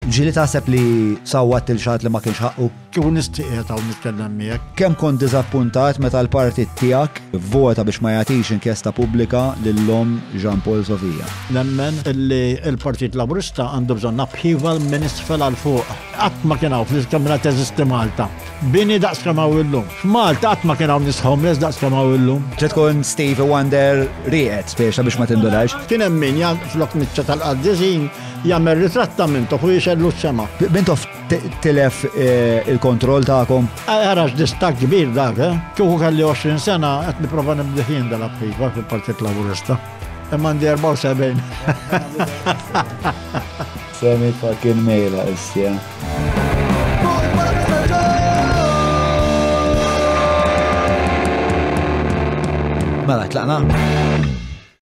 Ġili taħseb li sawwat il-xat li ma kienx ħaqqu? Kieku nistiqiet hawn nitkellem miegħek. Kemm kont diżappuntat meta l-partit tiegħek vvota biex ma jagħtix inkjesta pubblika lil-lom Jean Paul Sofija? Nemmen li l-Partit Laburista għandu bżonn upheaval minn isfel għal fuq. Qatt ma kien hawn fl-iskemra teżisti Malta. Bini daqs kemm hawn illum. F'Malta qatt ma kien hawn nies homeless daqs kemm hawn illum. Trid tkun Stevie Wonder rieqed speċa biex ma tindulax. Kien hemm min flok niċċa tal-qaddizin jagħmel ritrattament fuq jixellu s-sema. Bintof tilef il-kontroll tagħkom? Għarax distak kbir dak, kieku kelli 20 sena qed nipprova nibdeħin dal-upheaval fil-Partit Laburista. Imma għandi 74. Semi fucking mejla issja. Mela, tlaqna?